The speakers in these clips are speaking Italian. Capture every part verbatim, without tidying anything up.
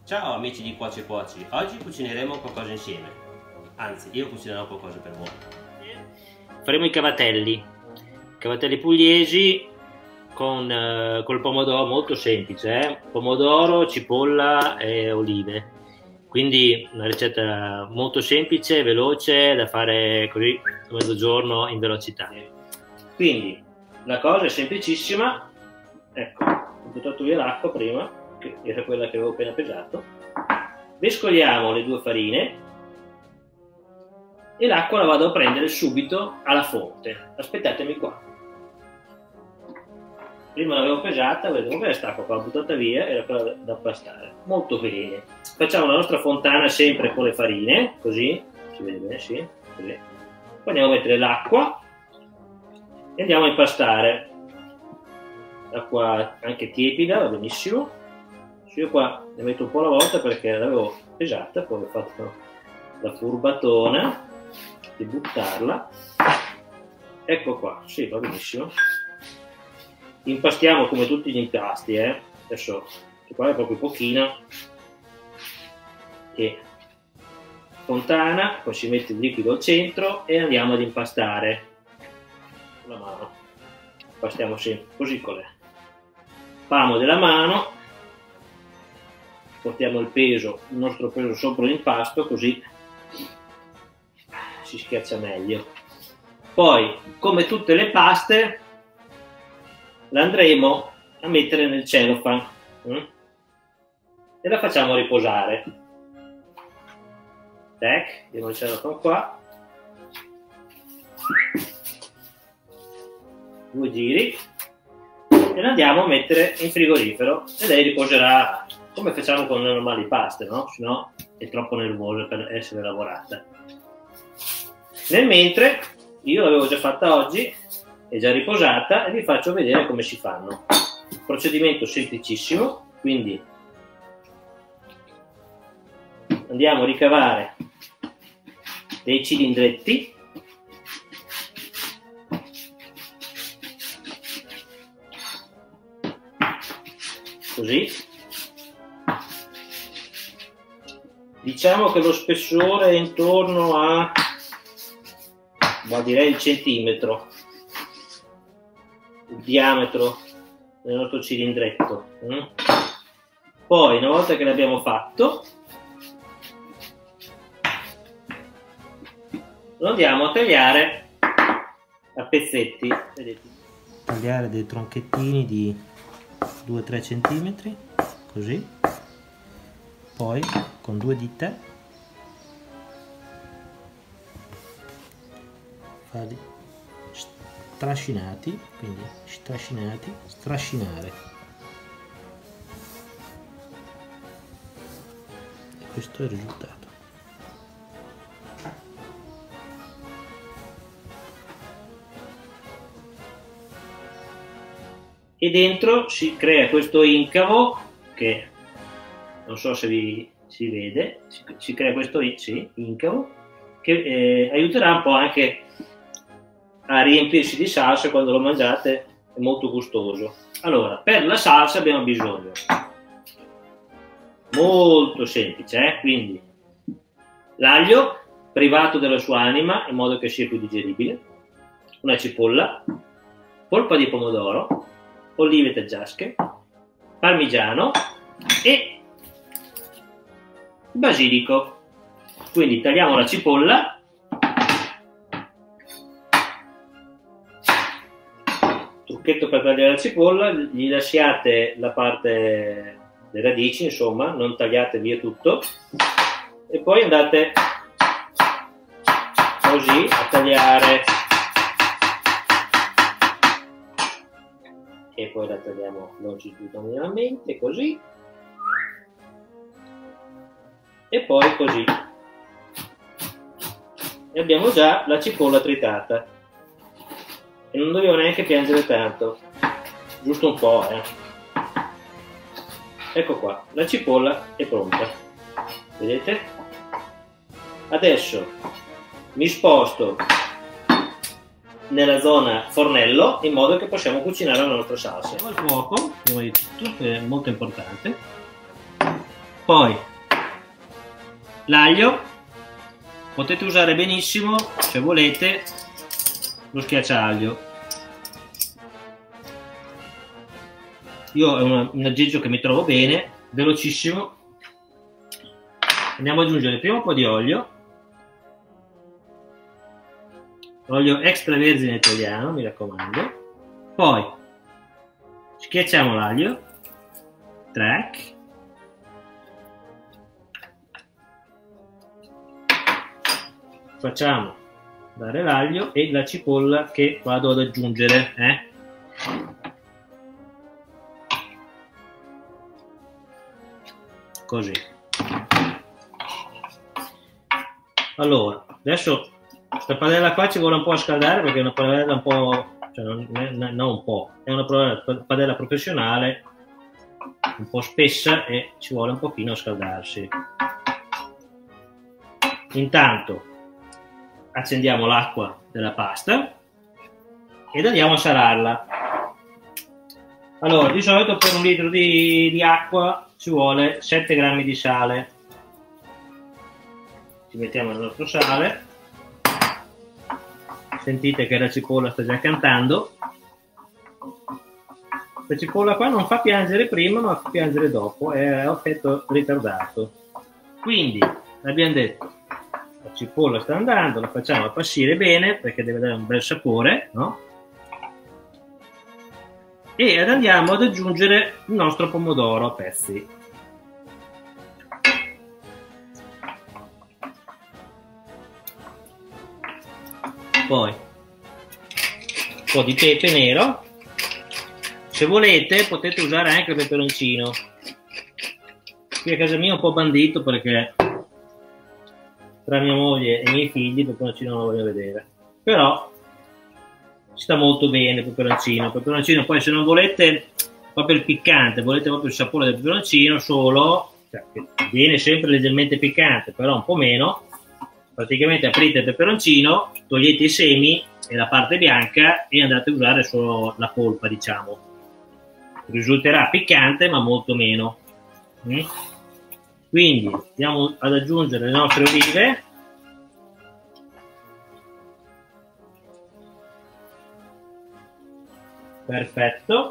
Ciao amici di Cuoci Cuoci, oggi cucineremo qualcosa insieme, anzi io cucinerò qualcosa per voi. Faremo i cavatelli, cavatelli pugliesi con eh, col pomodoro, molto semplice, eh? Pomodoro, cipolla e olive, quindi una ricetta molto semplice, veloce, da fare così a mezzogiorno in velocità. Quindi la cosa è semplicissima, ecco, ho buttato via l'acqua prima, che era quella che avevo appena pesato, mescoliamo le due farine e l'acqua la vado a prendere subito alla fonte. Aspettatemi qua, prima l'avevo pesata, vedevo che quest'acqua qua l'ho buttata via, era quella da pastare, molto bene. Facciamo la nostra fontana sempre con le farine, così, si vede bene, sì, così. Poi andiamo a mettere l'acqua e andiamo a impastare, l'acqua anche tiepida, va benissimo. Io qua ne metto un po' alla volta perché l'avevo pesata, poi ho fatto la furbatona di buttarla. Ecco qua, sì, va benissimo. Impastiamo come tutti gli impasti, eh. Adesso qua è proprio pochino. E fontana, poi si mette il liquido al centro e andiamo ad impastare con la mano. Impastiamo sempre così con le palme della mano. Portiamo il peso, il nostro peso sopra l'impasto, così si schiaccia meglio. Poi, come tutte le paste, la andremo a mettere nel cellophane hm? e la facciamo riposare. Tac, diamo il cellophane qua, due giri e la andiamo a mettere in frigorifero e lei riposerà come facciamo con le normali paste, no? Se no è troppo nervosa per essere lavorata. Nel mentre, io l'avevo già fatta oggi, è già riposata e vi faccio vedere come si fanno. Procedimento semplicissimo, quindi andiamo a ricavare dei cilindretti. Così. Diciamo che lo spessore è intorno a, ma direi il centimetro, il diametro del nostro cilindretto. Poi, una volta che l'abbiamo fatto, lo andiamo a tagliare a pezzetti. Vedete? Tagliare dei tronchettini di due tre centimetri, così. Poi con due dita farli strascinati, quindi strascinati, strascinare. E questo è il risultato. E dentro si crea questo incavo che non so se vi si vede, si, si crea questo sì, incavo che eh, aiuterà un po' anche a riempirsi di salsa quando lo mangiate, è molto gustoso. Allora, per la salsa abbiamo bisogno, molto semplice, eh? Quindi l'aglio privato della sua anima in modo che sia più digeribile, una cipolla, polpa di pomodoro, olive taggiasche, parmigiano e basilico. Quindi tagliamo la cipolla, trucchetto per tagliare la cipolla, gli lasciate la parte delle radici, insomma, non tagliate via tutto, e poi andate così a tagliare e poi la tagliamo longitudinalmente così. E poi così, e abbiamo già la cipolla tritata e non dobbiamo neanche piangere tanto, giusto un po', eh. Ecco qua, la cipolla è pronta, vedete? Adesso mi sposto nella zona fornello in modo che possiamo cucinare la nostra salsa. Al fuoco, prima di tutto, è molto importante. Poi l'aglio, potete usare benissimo, se volete, lo schiacciaglio. Io è un, un aggeggio che mi trovo bene, velocissimo. Andiamo ad aggiungere prima un po' di olio, olio extravergine italiano, mi raccomando. Poi schiacciamo l'aglio, track. Facciamo dare l'aglio e la cipolla che vado ad aggiungere. Eh? Così. Allora, adesso questa padella qua ci vuole un po' a scaldare perché è una padella un po', cioè non, non un po', è una padella professionale un po' spessa e ci vuole un pochino a scaldarsi. Intanto accendiamo l'acqua della pasta ed andiamo a salarla. Allora, di solito per un litro di, di acqua ci vuole sette grammi di sale. Ci mettiamo il nostro sale. Sentite che la cipolla sta già cantando. La cipolla qua non fa piangere prima ma fa piangere dopo, è a effetto ritardato. Quindi abbiamo detto, la cipolla sta andando, la facciamo appassire bene perché deve dare un bel sapore, no? E andiamo ad aggiungere il nostro pomodoro a pezzi. Poi un po' di pepe nero, se volete potete usare anche il peperoncino. Qui a casa mia è un po' bandito perché tra mia moglie e i miei figli il peperoncino non lo voglio vedere, però sta molto bene il peperoncino. Il peperoncino poi, se non volete proprio il piccante, volete proprio il sapore del peperoncino solo, cioè, che viene sempre leggermente piccante però un po' meno, praticamente aprite il peperoncino, togliete i semi e la parte bianca e andate a usare solo la polpa, diciamo. Risulterà piccante ma molto meno. Mm? Quindi andiamo ad aggiungere le nostre olive. Perfetto.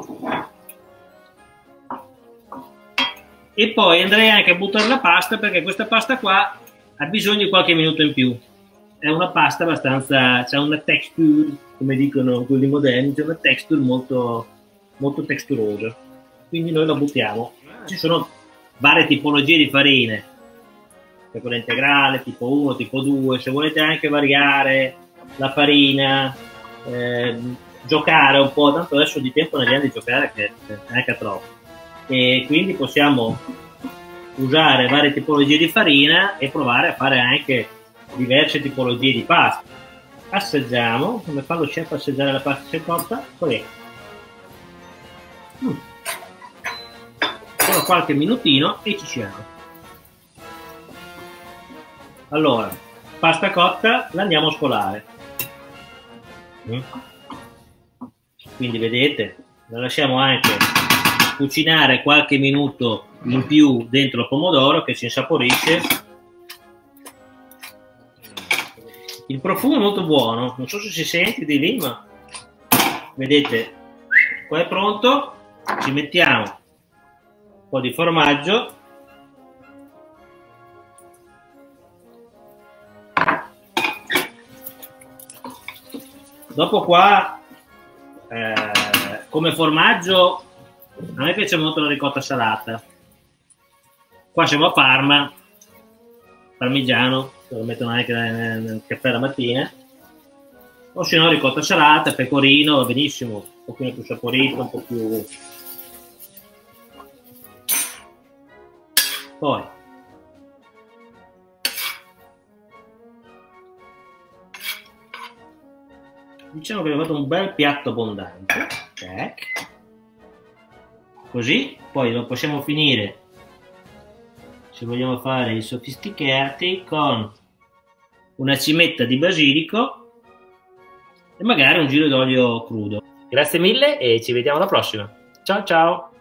E poi andrei anche a buttare la pasta perché questa pasta qua ha bisogno di qualche minuto in più. È una pasta abbastanza, c'è una texture, come dicono quelli moderni, c'è una texture molto, molto texturosa. Quindi noi la buttiamo. Ci sono varie tipologie di farine, c'è quella integrale, tipo uno, tipo due, se volete anche variare la farina, eh, giocare un po', tanto adesso di tempo ne abbiamo di giocare che è anche troppo. E quindi possiamo usare varie tipologie di farina e provare a fare anche diverse tipologie di pasta. Assaggiamo, come fa lo chef assaggiare la pasta se cotta? Così. Mm. Solo qualche minutino e ci siamo. Allora, pasta cotta la andiamo a scolare. Mm. Quindi vedete, la lasciamo anche cucinare qualche minuto in più dentro il pomodoro che si insaporisce. Il profumo è molto buono, non so se si sente di lì, ma vedete, qua è pronto. Ci mettiamo un po' di formaggio, dopo qua eh, come formaggio a me piace molto la ricotta salata. Qua siamo a Parma, parmigiano, lo mettono anche nel, nel caffè la mattina, o se no ricotta salata, pecorino, va benissimo, un pochino più saporito, un po' più. Poi diciamo che abbiamo fatto un bel piatto abbondante, ecco. Così poi lo possiamo finire, se vogliamo fare i sofisticati, con una cimetta di basilico e magari un giro d'olio crudo. Grazie mille e ci vediamo alla prossima. Ciao ciao!